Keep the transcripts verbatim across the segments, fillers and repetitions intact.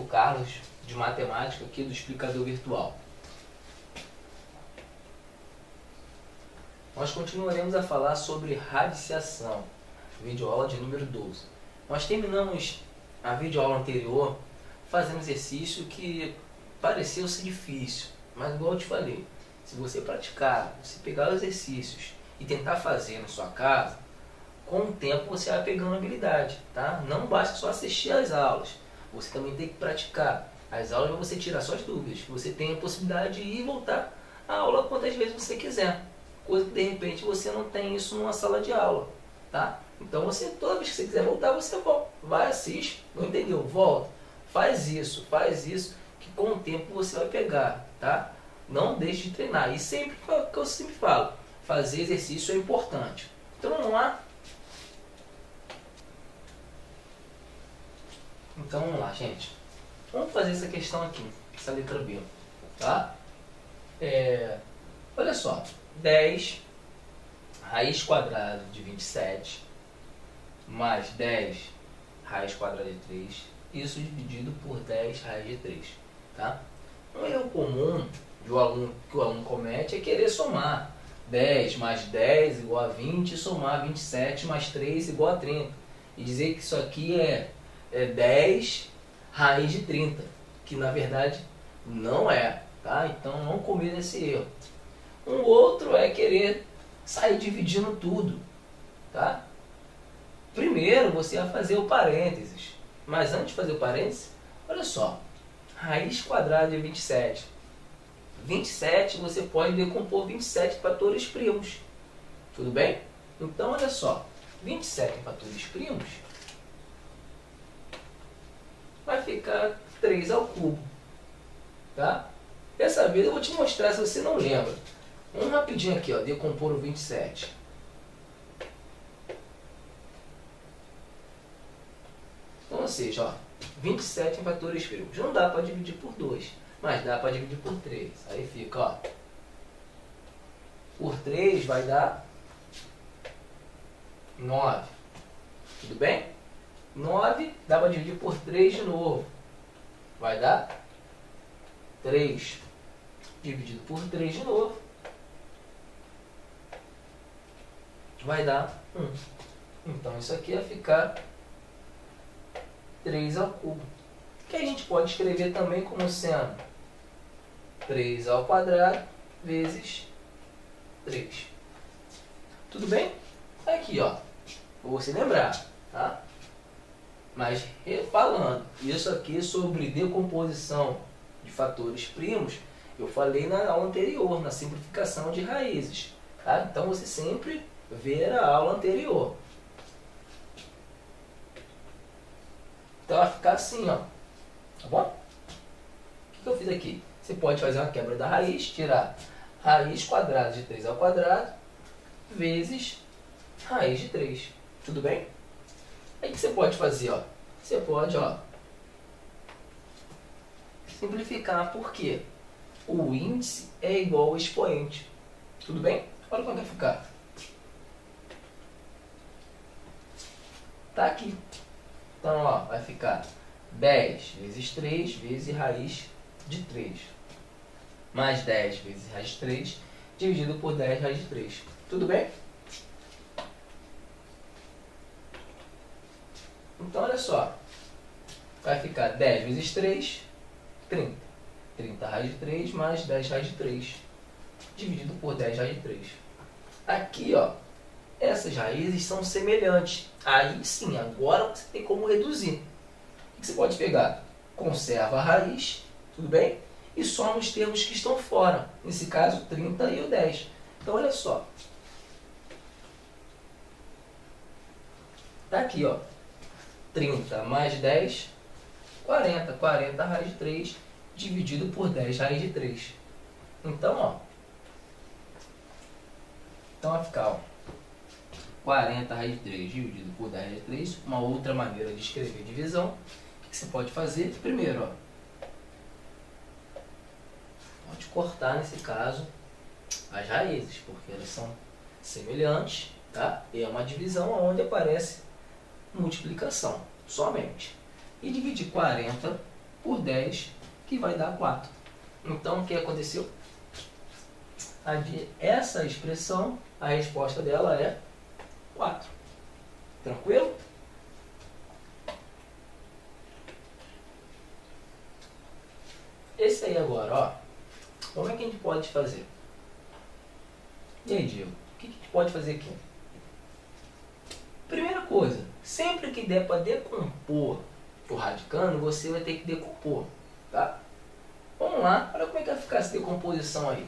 o Carlos, de matemática aqui do explicador virtual. Nós continuaremos a falar sobre radiciação, videoaula de número doze. Nós terminamos a videoaula anterior fazendo um exercício que pareceu ser difícil, mas igual eu te falei, se você praticar, se pegar os exercícios e tentar fazer na sua casa, com o tempo você vai pegando habilidade, tá? Não basta só assistir às aulas, você também tem que praticar. As aulas para você tirar suas dúvidas, você tem a possibilidade de ir e voltar à aula quantas vezes você quiser, coisa que de repente você não tem isso numa sala de aula, tá? Então você, toda vez que você quiser voltar, você volta, vai, assiste, não entendeu? Volta, faz isso, faz isso, que com o tempo você vai pegar, tá? Não deixe de treinar, e sempre, que eu sempre falo, fazer exercício é importante. Então vamos lá. Então vamos lá, gente. Vamos fazer essa questão aqui, essa letra B, tá? É, olha só, dez raiz quadrada de vinte e sete mais dez raiz quadrada de três, isso dividido por dez raiz de três, tá? Um erro comum de um aluno, que o aluno comete é querer somar dez mais dez igual a vinte e somar vinte e sete mais três igual a trinta e dizer que isso aqui é, é dez raiz de trinta, que na verdade não é, tá? Então não cometa esse erro. Um outro é querer sair dividindo tudo, tá? Primeiro você vai fazer o parênteses, mas antes de fazer o parênteses, olha só, raiz quadrada de vinte e sete. vinte e sete você pode decompor vinte e sete em fatores primos, tudo bem? Então olha só, vinte e sete em fatores primos vai ficar três ao cubo, tá? Dessa vez eu vou te mostrar se você não lembra. Vamos rapidinho aqui, ó, decompor o vinte e sete. Então, ou seja, ó, vinte e sete em fatores primos. Não dá para dividir por dois, mas dá para dividir por três. Aí fica, ó, por três vai dar nove. Tudo bem? nove dá para dividir por três de novo. Vai dar três. Dividido por três de novo. Vai dar um. Então isso aqui vai ficar três ao cubo. Que a gente pode escrever também como sendo três ao quadrado vezes três. Tudo bem? Aqui, ó. Pra você lembrar, tá? Mas, falando isso aqui sobre decomposição de fatores primos, eu falei na aula anterior, na simplificação de raízes. Tá? Então, você sempre vê a aula anterior. Então, vai ficar assim, ó. Tá bom? O que eu fiz aqui? Você pode fazer uma quebra da raiz, tirar raiz quadrada de três ao quadrado vezes raiz de três. Tudo bem? Aí o que você pode fazer, ó? Você pode, ó, simplificar, porque o índice é igual ao expoente. Tudo bem? Olha como vai ficar. Tá aqui. Então, ó, vai ficar dez vezes três vezes raiz de três. Mais dez vezes raiz de três dividido por dez raiz de três. Tudo bem? Então, olha só, vai ficar dez vezes três, trinta. trinta raiz de três mais dez raiz de três, dividido por dez raiz de três. Aqui, ó, essas raízes são semelhantes. Aí sim, agora você tem como reduzir. O que você pode pegar? Conserva a raiz, tudo bem? E soma os termos que estão fora. Nesse caso, trinta e o dez. Então, olha só. Tá aqui, ó. trinta mais dez, quarenta. quarenta raiz de três dividido por dez raiz de três. Então, ó. Então vai ficar, ó, quarenta raiz de três dividido por dez raiz de três. Uma outra maneira de escrever divisão. O que você pode fazer? Primeiro, ó. Pode cortar, nesse caso, as raízes, porque elas são semelhantes, tá? E é uma divisão onde aparece multiplicação, somente. E dividir quarenta por dez, que vai dar quatro. Então, o que aconteceu? A de essa expressão, a resposta dela é quatro. Tranquilo? Esse aí agora, ó. Como é que a gente pode fazer? E aí, Diego, o que a gente pode fazer aqui? Primeira coisa, sempre que der para decompor o radicando, você vai ter que decompor, tá? Vamos lá, olha como é que vai ficar essa decomposição aí.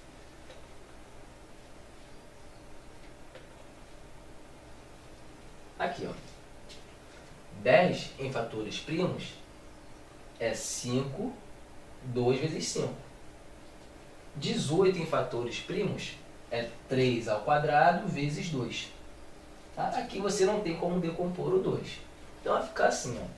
Aqui, ó. dez em fatores primos é cinco, dois vezes cinco. dezoito em fatores primos é três ao quadrado vezes dois. Tá? Aqui você não tem como decompor o dois. Então vai ficar assim, ó.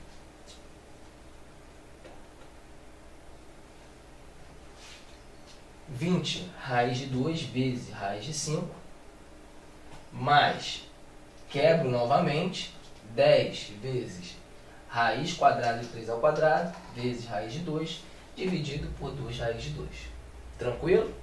vinte raiz de dois vezes raiz de cinco, mais, quebro novamente, dez vezes raiz quadrada de três ao quadrado, vezes raiz de dois, dividido por dois raiz de dois. Tranquilo?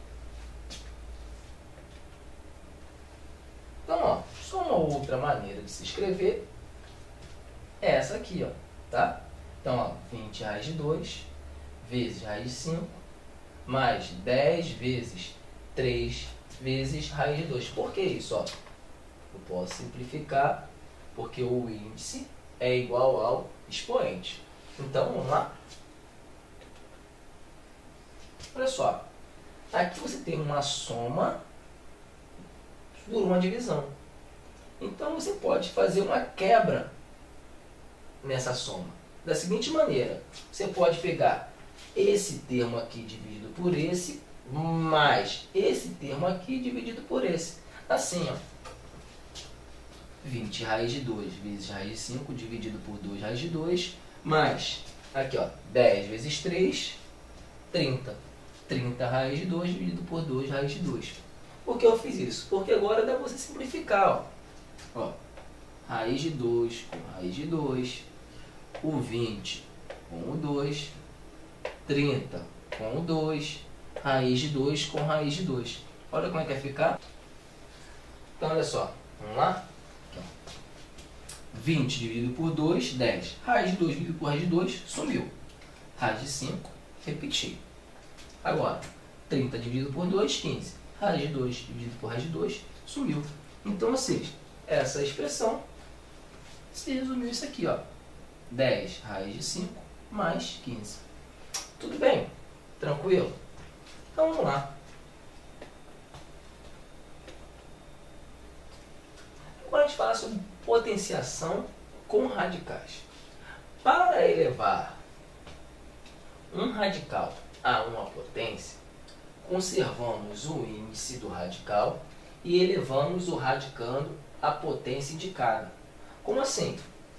Então, ó, só uma outra maneira de se escrever é essa aqui, ó, tá? Então, ó, vinte raiz de dois vezes raiz de cinco, mais dez vezes três vezes raiz de dois. Por que isso? Ó? Eu posso simplificar, porque o índice é igual ao expoente. Então, vamos lá? Olha só, aqui você tem uma soma por uma divisão. Então, você pode fazer uma quebra nessa soma. Da seguinte maneira, você pode pegar esse termo aqui dividido por esse, mais esse termo aqui dividido por esse. Assim, ó. vinte raiz de dois vezes raiz de cinco dividido por dois raiz de dois, mais, aqui, ó, dez vezes três, trinta. trinta raiz de dois dividido por dois raiz de dois. Por que eu fiz isso? Porque agora dá para você simplificar, ó. Ó, raiz de dois com raiz de dois, o vinte com o dois, trinta com o dois, raiz de dois com raiz de dois. Olha como é que vai ficar. Então, olha só. Vamos lá? Aqui, ó. vinte dividido por dois, dez. Raiz de dois dividido por raiz de dois, sumiu. Raiz de cinco, repeti. Agora, trinta dividido por dois, quinze. Raiz de dois dividido por raiz de dois, sumiu. Então, ou seja, essa expressão se resumiu isso aqui, ó. dez raiz de cinco mais quinze. Tudo bem? Tranquilo? Então, vamos lá. Agora a gente fala sobre potenciação com radicais. Para elevar um radical a uma potência, conservamos o índice do radical e elevamos o radicando à potência indicada. Como assim?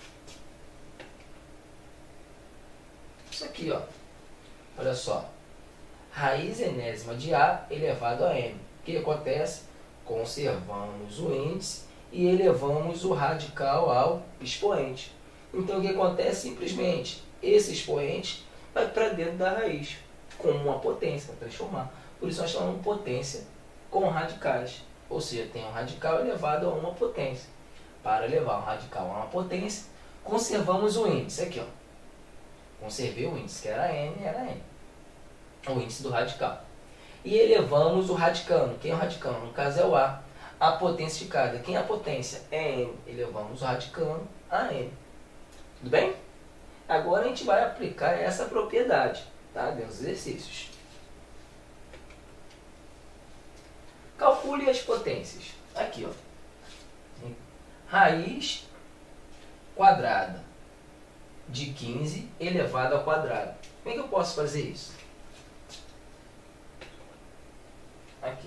Isso aqui, ó. Olha só. Raiz enésima de A elevado a M. O que acontece? Conservamos o índice e elevamos o radical ao expoente. Então, o que acontece? Simplesmente, esse expoente vai para dentro da raiz, como uma potência, para transformar. Por isso, nós chamamos de potência com radicais. Ou seja, tem um radical elevado a uma potência. Para elevar um radical a uma potência, conservamos o índice. Aqui, ó. Conservei o índice, que era N, era N. O índice do radical. E elevamos o radicando. Quem é o radicando? No caso é o A. A potência de cada. Quem é a potência? É N. Elevamos o radicando a N. Tudo bem? Agora a gente vai aplicar essa propriedade, tá? Dentro dos exercícios. Calcule as potências. Aqui, ó. Raiz quadrada de quinze elevado ao quadrado. Como é que eu posso fazer isso? Aqui.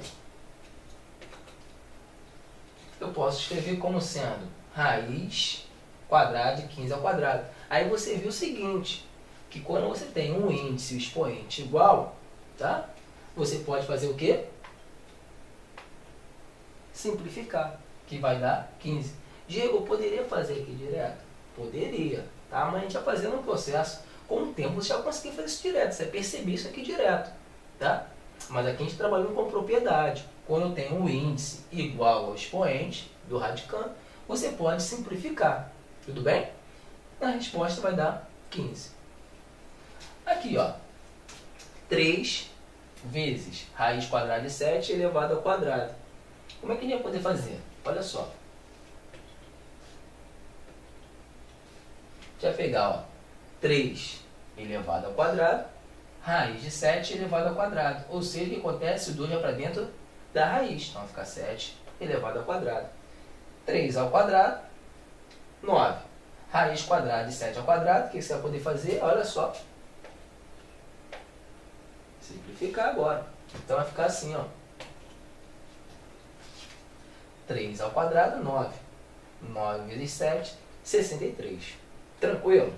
Eu posso escrever como sendo raiz quadrada de quinze ao quadrado. Aí você viu o seguinte, que quando você tem um índice e um expoente igual, tá? Você pode fazer o quê? Simplificar, que vai dar quinze. Diego, eu poderia fazer aqui direto? Poderia, tá? Mas a gente vai fazer um processo Com o tempo você já vai conseguir fazer isso direto, você vai perceber isso aqui direto, tá? Mas aqui a gente trabalhando com propriedade. Quando eu tenho um índice igual ao expoente do radicando, você pode simplificar, tudo bem? A resposta vai dar quinze. Aqui, ó, três vezes raiz quadrada de sete elevado ao quadrado. Como é que a gente vai poder fazer? Olha só. A gente vai pegar, ó, três elevado ao quadrado, raiz de sete elevado ao quadrado. Ou seja, o que acontece? O dois vai para dentro da raiz. Então vai ficar sete elevado ao quadrado. três ao quadrado, nove. Raiz quadrada de sete ao quadrado. O que você vai poder fazer? Olha só. Simplificar agora. Então vai ficar assim, ó. três ao quadrado, nove. nove vezes sete, sessenta e três. Tranquilo?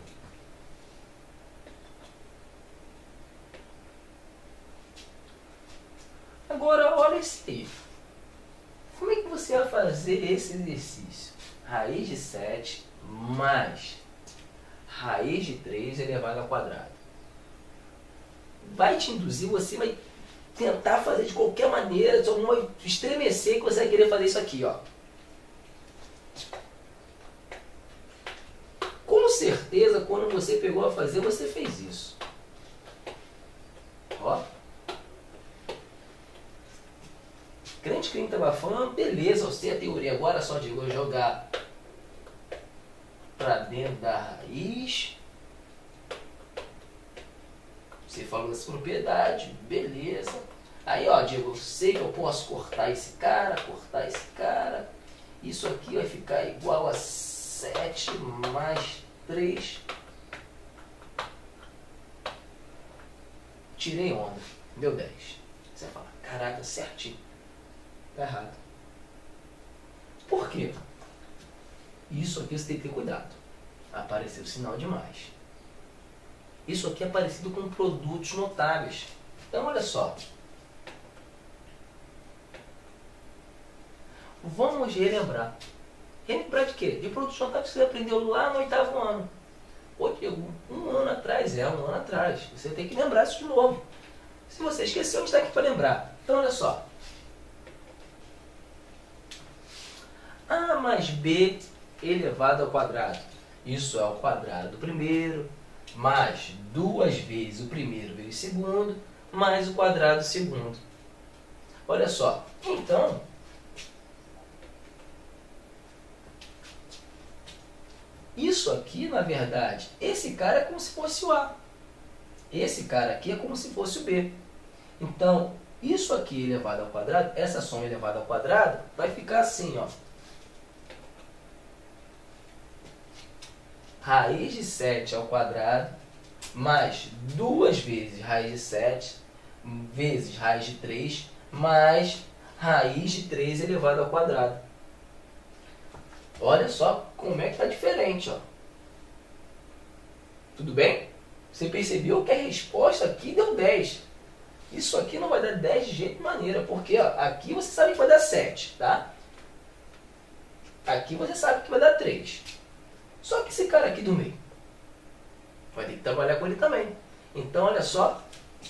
Agora, olha esse aí. Como é que você vai fazer esse exercício? Raiz de sete mais raiz de três elevado ao quadrado. Vai te induzir, você vai tentar fazer de qualquer maneira, só vai estremecer que você vai querer fazer isso aqui, ó. Com certeza, quando você pegou a fazer, você fez isso. Ó. Crente que estava falando, beleza, eu sei a teoria, agora só de eu jogar para dentro da raiz. Você falou dessa propriedade, beleza. Aí, ó, Diego, eu sei que eu posso cortar esse cara, cortar esse cara. Isso aqui vai ficar igual a sete mais três. Tirei onda, deu dez. Você vai falar, caraca, certinho. Tá errado. Por quê? Isso aqui você tem que ter cuidado. Apareceu sinal de mais. Isso aqui é parecido com produtos notáveis. Então, olha só. Vamos relembrar. Relembrar de quê? De produtos notáveis que você aprendeu lá no oitavo ano. Pô, Diego, um ano atrás, é um ano atrás. Você tem que lembrar isso de novo. Se você esqueceu, a gente está aqui para lembrar. Então, olha só. A mais B elevado ao quadrado. Isso é o quadrado do primeiro, mais duas vezes o primeiro vezes o segundo, mais o quadrado do segundo. Olha só. Então, isso aqui, na verdade, esse cara é como se fosse o A. Esse cara aqui é como se fosse o B. Então, isso aqui elevado ao quadrado, essa soma elevada ao quadrado, vai ficar assim, ó. Raiz de sete ao quadrado, mais duas vezes raiz de sete, vezes raiz de três, mais raiz de três elevado ao quadrado. Olha só como é que está diferente, ó. Tudo bem? Você percebeu que a resposta aqui deu dez. Isso aqui não vai dar dez de jeito de maneira, porque ó, aqui você sabe que vai dar sete, tá? Aqui você sabe que vai dar três. Só que esse cara aqui do meio, vai ter que trabalhar com ele também. Então, olha só.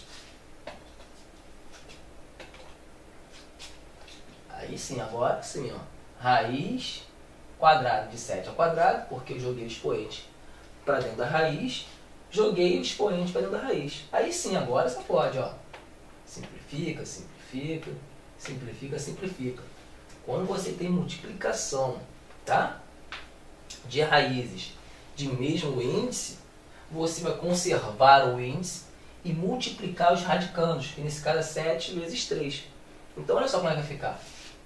Aí sim, agora sim, ó. Raiz quadrado de sete ao quadrado, porque eu joguei o expoente para dentro da raiz, joguei o expoente para dentro da raiz. Aí sim, agora você pode, ó. Simplifica, simplifica, simplifica, simplifica. Quando você tem multiplicação, tá? De raízes de mesmo índice, você vai conservar o índice e multiplicar os radicandos, que nesse caso é sete vezes três. Então, olha só como é que vai ficar.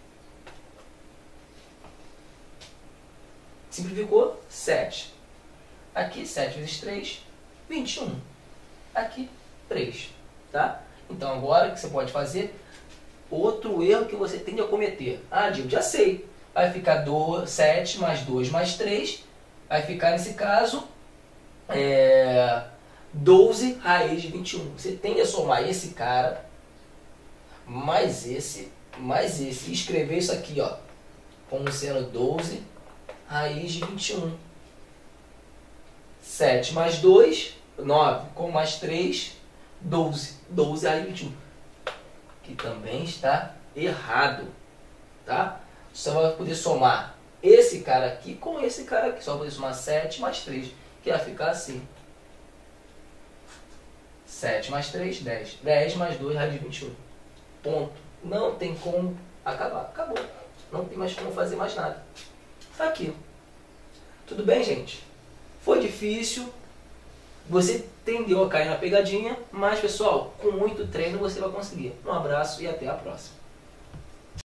Simplificou? sete. Aqui, sete vezes três, vinte e um. Aqui, três. Tá? Então, agora o que você pode fazer? Outro erro que você tende a cometer. Ah, Diego, já sei. Vai ficar sete mais dois mais três. Vai ficar, nesse caso, é, doze raiz de vinte e um. Você tende a somar esse cara, mais esse, mais esse. E escrever isso aqui, ó, como sendo doze raiz de vinte e um. sete mais dois, nove com mais três, doze. doze raiz de vinte e um. Que também está errado. Tá? Você vai poder somar esse cara aqui com esse cara aqui. Só vai poder somar sete mais três. Que vai ficar assim. sete mais três, dez. dez mais dois, raiz de vinte e um. Ponto. Não tem como acabar. Acabou. Não tem mais como fazer mais nada. Tá aqui. Tudo bem, gente? Foi difícil. Você tendeu a cair na pegadinha. Mas, pessoal, com muito treino você vai conseguir. Um abraço e até a próxima.